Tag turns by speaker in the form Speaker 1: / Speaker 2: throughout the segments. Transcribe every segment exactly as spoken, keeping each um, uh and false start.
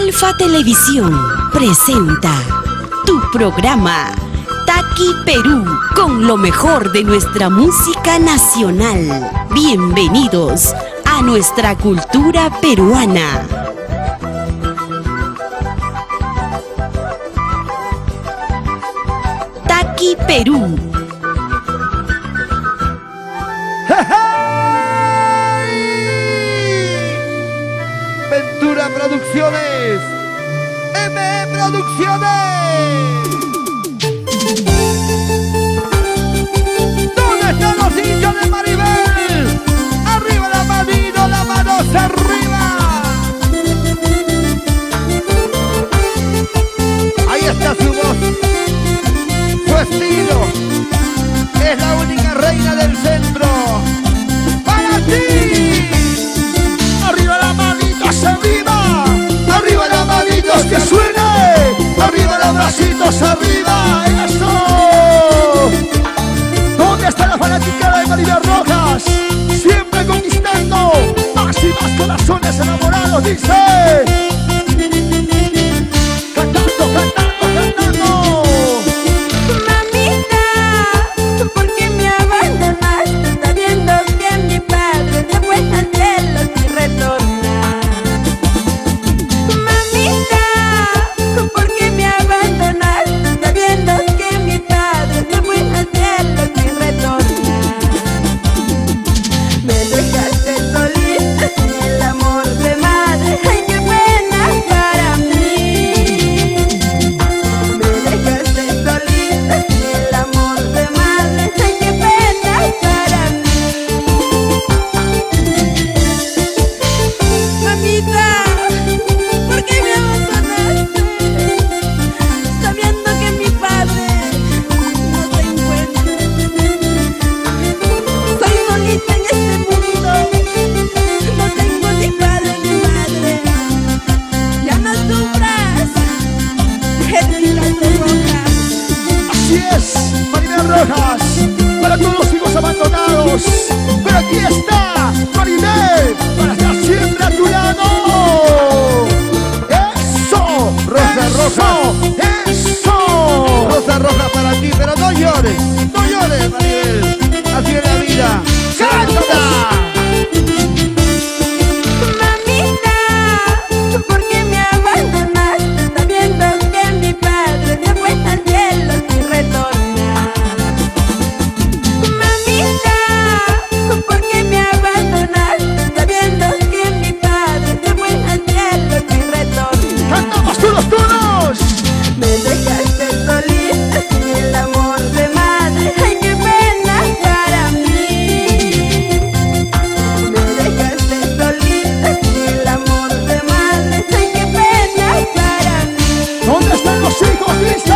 Speaker 1: Alfa Televisión presenta tu programa Taqui Perú con lo mejor de nuestra música nacional. Bienvenidos a nuestra cultura peruana. Taqui Perú.
Speaker 2: Ventura Producciones, M E Producciones. ¿Dónde están los hinchas de Maribel? Arriba la manito, la mano hacia arriba. Ahí está su voz, su estilo. Es la única reina del centro. ¡Para ti! ¡Arriba la manito, arriba! ¡Arriba las manitos, que suene! ¡Arriba los bracitos, arriba! ¡Eso! ¿Dónde está la fanaticada de Maribel Rojas? Siempre conquistando más y más corazones enamorados, dice. Cantando, cantando, cantando.
Speaker 3: Mamita, ¿por qué me abandonaste sabiendo que mi padre se fue al cielo sin retornar? Mamita, ¿por qué me abandonaste sabiendo que mi padre se fue al cielo sin retornar? Me dejaste solita sin el amor de madre, ay qué pena para mí. Me dejaste solita sin el amor de madre, ay qué pena para mí. Mamita, ¿por qué me abandonaste sabiendo que mi padre no se encuentra? Soy solita en este mundo, no tengo ni padre ni madre. Ya no sufras, Edwina Rojas.
Speaker 2: Así es, Maribel Rojas, para todos los hijos abandonados. Pero aquí está Maribel, para estar siempre a tu lado. ¡Eso! Rosa Roja, ¡eso! Rosa Roja para ti, pero no llores, no llores, Maribel. Así es la vida. ¡Canta!
Speaker 3: Mamita, ¿por qué me abandonaste sabiendo que mi padre se fue al cielo sin retornar? Mamita, ¿por qué me abandonaste sabiendo que mi padre se fue al cielo sin retornar?
Speaker 2: ¡Cantamos todos, todos!
Speaker 3: Me dejaste solita sin el amor de madre, ay qué pena para mí. Me dejaste solita sin el amor de madre, ay qué pena para mí.
Speaker 2: ¿Dónde están los hijos, dice?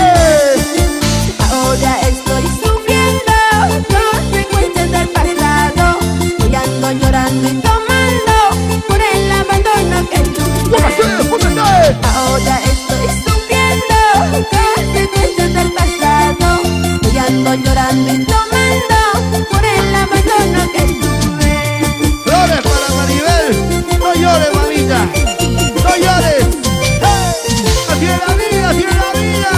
Speaker 3: Ahora estoy sufriendo consecuencias del pasado, y ando llorando y tomando por el abandono que tuve.
Speaker 2: ¡Póngase, póngase!
Speaker 3: Ahora estoy sufriendo consecuencias del pasado, y ando llorando y tomando por el abandono que tuve.
Speaker 2: Flores para Maribel. No llores, mamita. No llores. ¡Hey! Así es la vida, así es la vida.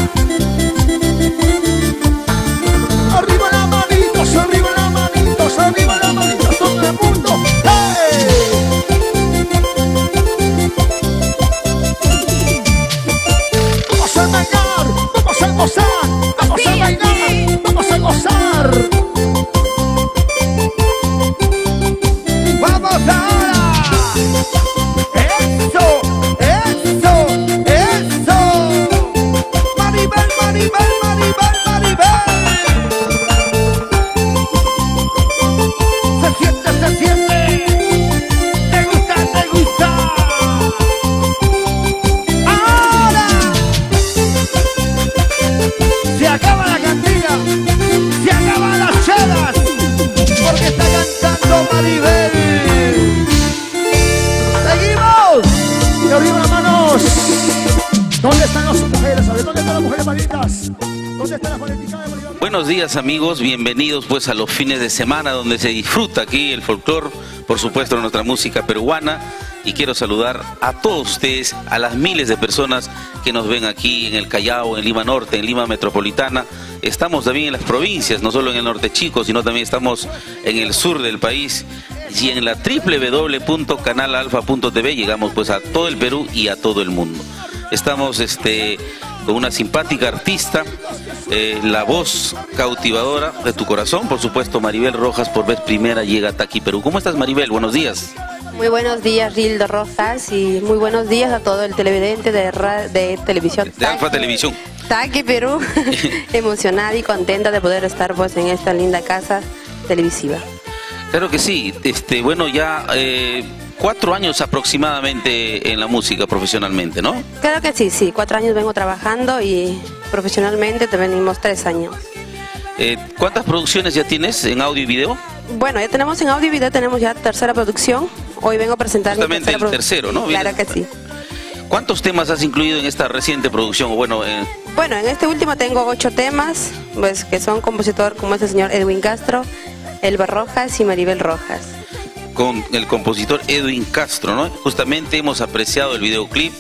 Speaker 2: Arriba las manitos, arriba las manitos, arriba las manitos, todo el mundo. ¡Hey! Vamos a bailar, vamos a gozar, vamos a bailar, vamos a gozar. ¡Vamos ahora! ¡Eso! ¡Eso! ¡Eso! ¡Maribel, Maribel, Maribel, Maribel! ¡Se siente, se siente! ¡Te gusta, te gusta! ¡Ahora! Se acaba la cantina, se acaban las chelas, porque está cantando Maribel. ¡Seguimos! ¡Y arriba las manos! ¿Dónde están las mujeres? A ver, ¿dónde están las mujeres manitas? ¿Dónde están las fanaticadas de Maribel?
Speaker 4: Buenos días, amigos, bienvenidos pues a los fines de semana donde se disfruta aquí el folclore, por supuesto nuestra música peruana. y quiero saludar a todos ustedes, a las miles de personas que nos ven aquí en el Callao, en Lima Norte, en Lima Metropolitana. Estamos también en las provincias, no solo en el norte chico, sino también estamos en el sur del país. Y en la doble u doble u doble u punto canal alfa punto t v llegamos pues a todo el Perú y a todo el mundo. Estamos este, con una simpática artista, eh, la voz cautivadora de tu corazón, por supuesto, Maribel Rojas, por vez primera llega a Taqui Perú. ¿Cómo estás, Maribel? Buenos días.
Speaker 3: Muy buenos días, Rildo Rojas, y muy buenos días a todo el televidente de, de televisión.
Speaker 4: De Alfa Televisión.
Speaker 3: Taqui Perú, emocionada y contenta de poder estar pues en esta linda casa televisiva.
Speaker 4: Claro que sí, este, bueno, ya eh, cuatro años aproximadamente en la música profesionalmente, ¿no?
Speaker 3: Claro que sí, sí, cuatro años vengo trabajando y profesionalmente te venimos tres años.
Speaker 4: Eh, ¿Cuántas producciones ya tienes en audio y video?
Speaker 3: Bueno, ya tenemos en audio y video, tenemos ya tercera producción. Hoy vengo a presentar
Speaker 4: justamente el tercero, ¿no?
Speaker 3: Claro que sí.
Speaker 4: ¿Cuántos temas has incluido en esta reciente producción? Bueno, eh...
Speaker 3: bueno, en este último tengo ocho temas, pues que son compositor como es el señor Edwin Castro, Elba Rojas y Maribel Rojas.
Speaker 4: Con el compositor Edwin Castro, ¿no? Justamente hemos apreciado el videoclip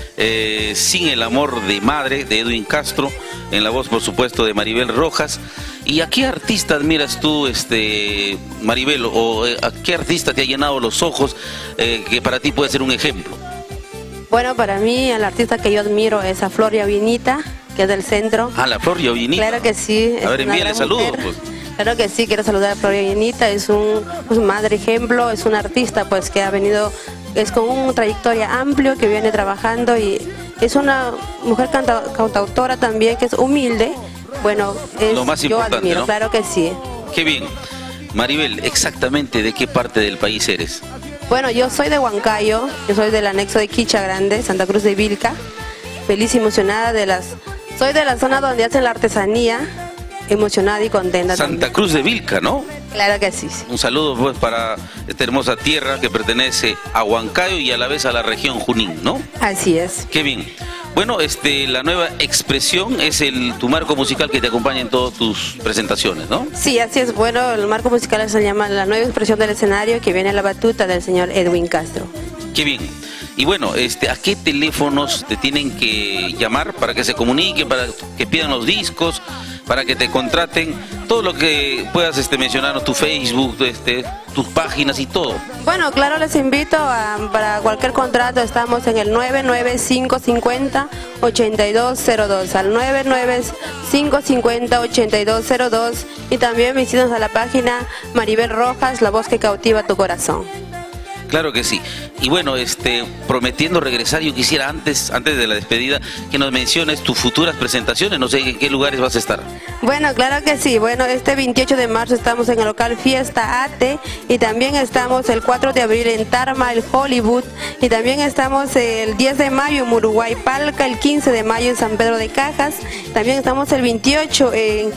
Speaker 4: eh, Sin el amor de madre de Edwin Castro, en la voz por supuesto de Maribel Rojas. ¿Y a qué artista admiras tú, este, Maribel, o eh, a qué artista te ha llenado los ojos eh, que para ti puede ser un ejemplo?
Speaker 3: Bueno, para mí el artista que yo admiro es a Flor Yovinita, que es del centro.
Speaker 4: Ah, la Flor Yovinita.
Speaker 3: Claro que sí.
Speaker 4: A ver, envíale saludos, pues.
Speaker 3: Claro que sí, quiero saludar a Flor Yovinita, es un pues, madre ejemplo, es un artista pues que ha venido, es con una trayectoria amplia que viene trabajando y es una mujer canta, cantautora también que es humilde. Bueno, es,
Speaker 4: lo más
Speaker 3: yo
Speaker 4: importante,
Speaker 3: admiro,
Speaker 4: ¿no?
Speaker 3: Claro que sí.
Speaker 4: Qué bien. Maribel, exactamente de qué parte del país eres.
Speaker 3: Bueno, yo soy de Huancayo, yo soy del anexo de Quicha Grande, Santa Cruz de Vilca. Feliz y emocionada de las... Soy de la zona donde hacen la artesanía, emocionada y contenta.
Speaker 4: Santa
Speaker 3: también.
Speaker 4: Cruz de Vilca, ¿no?
Speaker 3: Claro que sí, sí.
Speaker 4: Un saludo pues para esta hermosa tierra que pertenece a Huancayo y a la vez a la región Junín, ¿no?
Speaker 3: Así es.
Speaker 4: Qué bien. Bueno, este, la nueva expresión es el tu marco musical que te acompaña en todas tus presentaciones, ¿no?
Speaker 3: Sí, así es. Bueno, el marco musical se llama La Nueva Expresión del Escenario, que viene a la batuta del señor Edwin Castro.
Speaker 4: Qué bien. Y bueno, este, ¿a qué teléfonos te tienen que llamar para que se comuniquen, para que pidan los discos, para que te contraten? Todo lo que puedas este, mencionarnos, tu Facebook, este, tus páginas y todo.
Speaker 3: Bueno, claro, les invito a, para cualquier contrato, estamos en el nueve nueve cinco cinco cero ocho dos cero dos, al nueve nueve cinco cinco cero ocho dos cero dos, y también visítanos a la página Maribel Rojas, la voz que cautiva tu corazón.
Speaker 4: Claro que sí. Y bueno, este, prometiendo regresar, yo quisiera antes, antes de la despedida, que nos menciones tus futuras presentaciones. No sé en qué lugares vas a estar.
Speaker 3: Bueno, claro que sí. Bueno, este veintiocho de marzo estamos en el local Fiesta Ate, y también estamos el cuatro de abril en Tarma, el Hollywood, y también estamos el diez de mayo en Uruguay Palca, el quince de mayo en San Pedro de Cajas, también estamos el veintiocho en,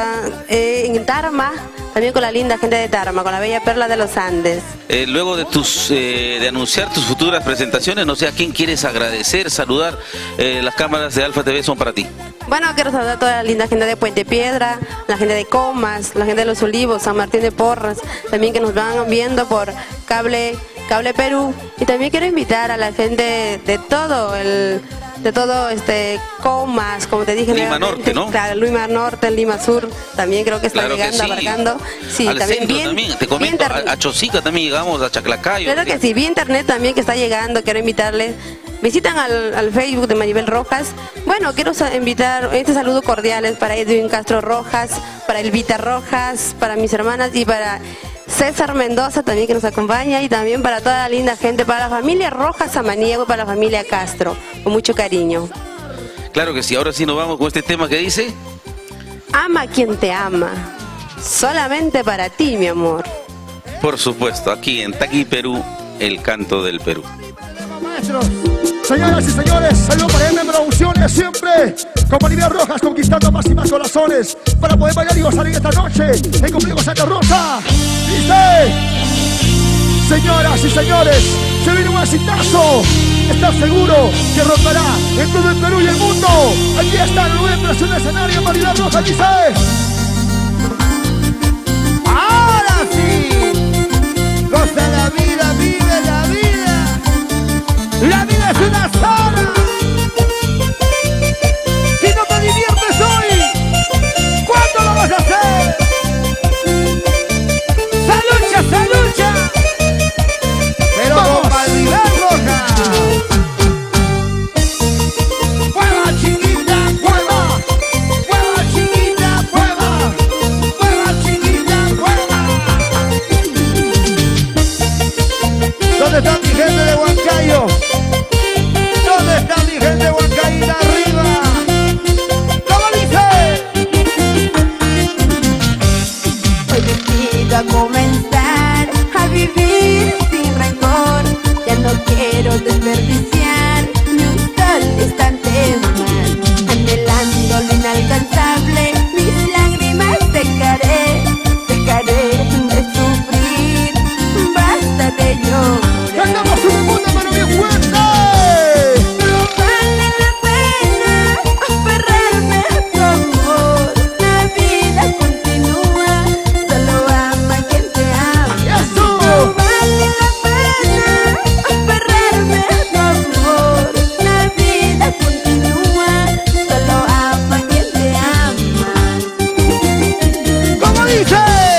Speaker 3: en Tarma, también con la linda gente de Tarma, con la bella perla de los Andes.
Speaker 4: Eh, luego de tus eh, de anunciar tus futuras presentaciones, no sé a quién quieres agradecer, saludar. Eh, las cámaras de Alfa T V son para ti.
Speaker 3: Bueno, quiero saludar a toda la linda gente de Puente Piedra, la gente de Comas, la gente de Los Olivos, San Martín de Porras, también que nos van viendo por cable, cable Perú. Y también quiero invitar a la gente de todo el... de todo este Comas, como te dije,
Speaker 4: Lima Norte, ¿no?
Speaker 3: Claro, Lima Norte, Lima Sur, también creo que está
Speaker 4: claro
Speaker 3: llegando,
Speaker 4: que sí.
Speaker 3: abarcando. Sí,
Speaker 4: al
Speaker 3: también
Speaker 4: centro
Speaker 3: bien,
Speaker 4: también, te comento, a, a Chosica también llegamos, a Chaclacayo.
Speaker 3: Claro que sí, vi internet también que está llegando, quiero invitarles. Visitan al, al Facebook de Maribel Rojas. Bueno, quiero invitar este saludo cordiales para Edwin Castro Rojas, para Elvita Rojas, para mis hermanas y para César Mendoza también que nos acompaña, y también para toda la linda gente, para la familia Rojas Samaniego y para la familia Castro, con mucho cariño.
Speaker 4: Claro que sí, ahora sí nos vamos con este tema que dice:
Speaker 3: ama a quien te ama, solamente para ti, mi amor.
Speaker 4: Por supuesto, aquí en Taqui Perú, el canto del Perú.
Speaker 2: Maestros, señoras y señores, saludos para M Producciones, siempre con Maribel Rojas, conquistando más y más corazones para poder bailar y gozar en esta noche en Conmigo Santa Rosa. Dice: señoras y señores, se viene un exitazo. ¿Estás seguro que romperá en todo el Perú y el mundo? Aquí está la nueva impresión de escenario, Maribel Rojas, dice: ahora sí, goza la vida, vive la vida.
Speaker 3: instante más, anhelando lo inalcanzable, mis lágrimas dejaré, dejaré de sufrir, basta de llorar.
Speaker 2: ¡Cantamos un mundo pero bien fuerte!
Speaker 3: No vale la pena aferrarme a tu amor, la vida continúa, solo ama quien te ama.
Speaker 2: ¡Eso!
Speaker 3: No vale la pena aferrarme a tu amor, la vida continúa, solo ama quien te ama.
Speaker 2: ¿Cómo dice?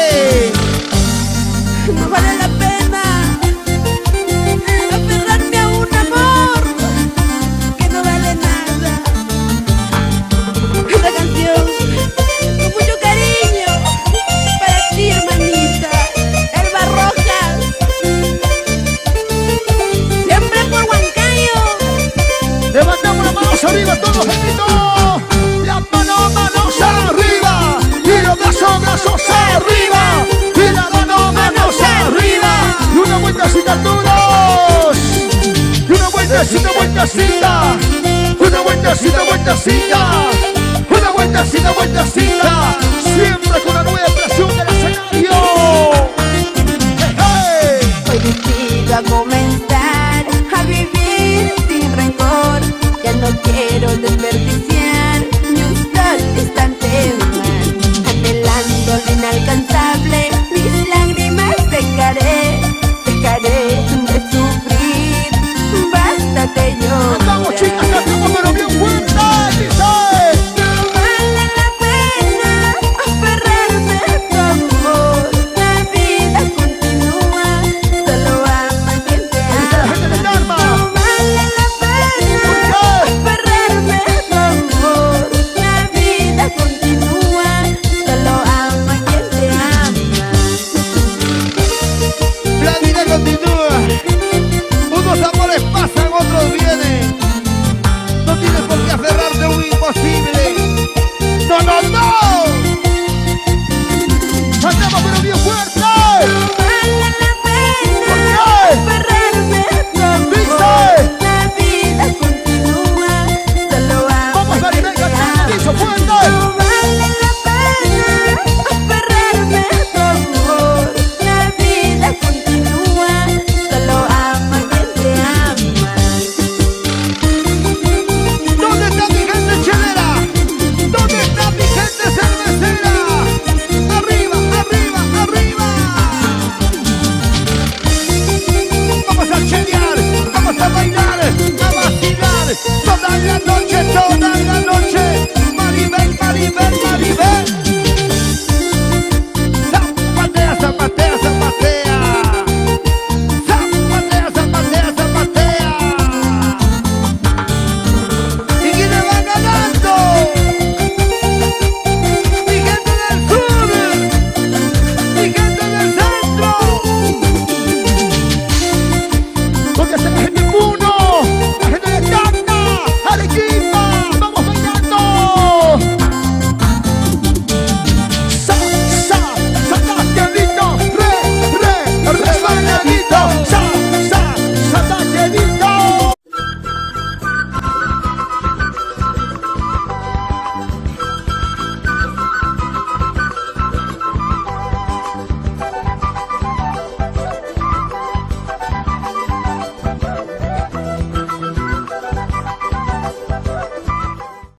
Speaker 3: No vale la pena aferrarme a un amor que no vale nada. Esta canción con mucho cariño para ti, hermanita Elba Rojas, siempre por Huancayo.
Speaker 2: Levantamos las manos arriba, todos juntos. Las manos, manos arriba. Y los brazos, brazos arriba. Y las manos, manos arriba. Y una vueltecita todos. Y una vueltecita, vueltecita. Una vueltecita, vueltecita. Una vueltecita, vueltecita. Siempre con la nueva presión del escenario. ¡Hey, hey!
Speaker 3: Hoy decido a comenzar a vivir sin rencor. Ya no quiero despertar.